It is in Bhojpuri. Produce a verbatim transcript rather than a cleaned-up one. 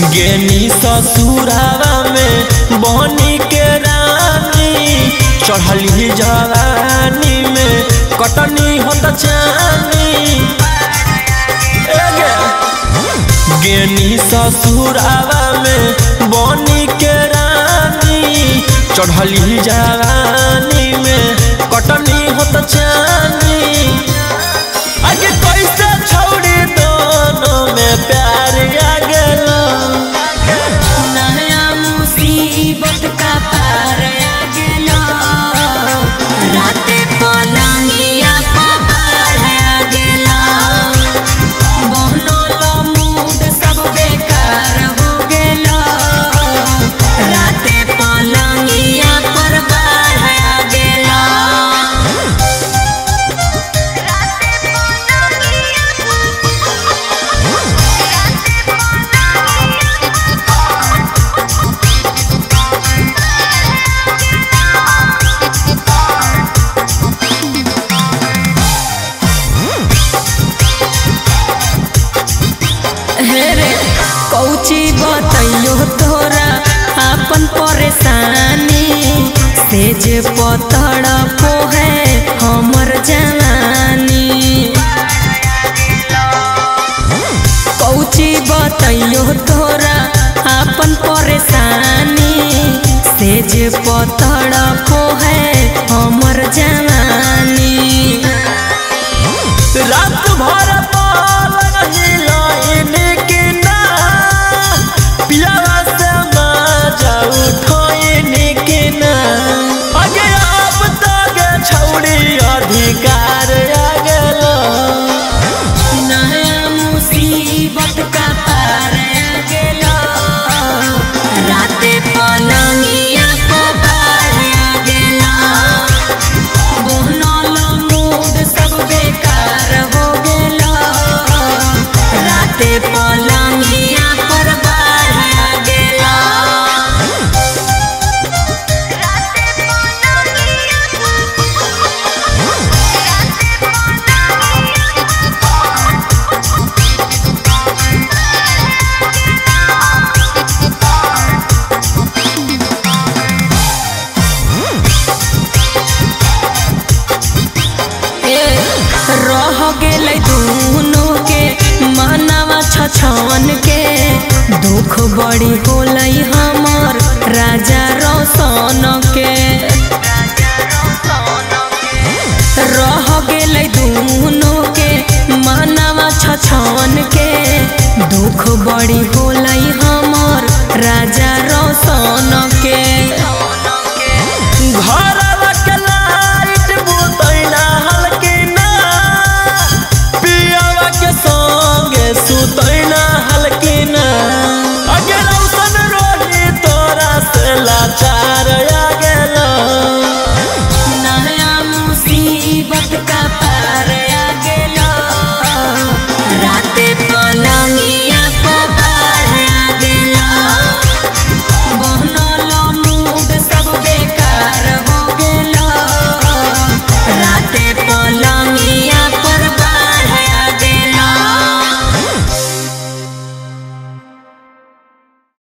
गेनी ससुरावा में बनी के रानी चढ़ली जवानी में कटनी होता चानी। गेनी ससुरावा में बनी के रानी चढ़ली जवानी में कटनी होता चानी। आगे कैसे छोड़ी दोनों में प्यार आ गया, नया मुसीबत का पार आ गया, राते पलंगिया पार आ गया, बहनों मूड सब बेकार हो गया, राते पलंगिया पर बाढ़ आ गया। कौची बताइयो तोरा अपन परेशानी, सेज पतड़ को है हमर जवानी। कौची बताइयो तोरा अपन परेशानी, सेज पतड़ को है हमर जवानी। रात भर अधिकार आ गया, नया मुसीबत का पार आ गया, राते पलंगिया को बाढ़ आ गया, बहनों मूड सब बेकार हो गया, राते पलंगिया पर बाढ़ आ गया। रह गेलै दोनों के मानवा छछन के, दुख बड़ी होलै हमर राजा रोशन के। रह गेलै दोनों के मानवा छछन के, दुख बड़ी होलै हम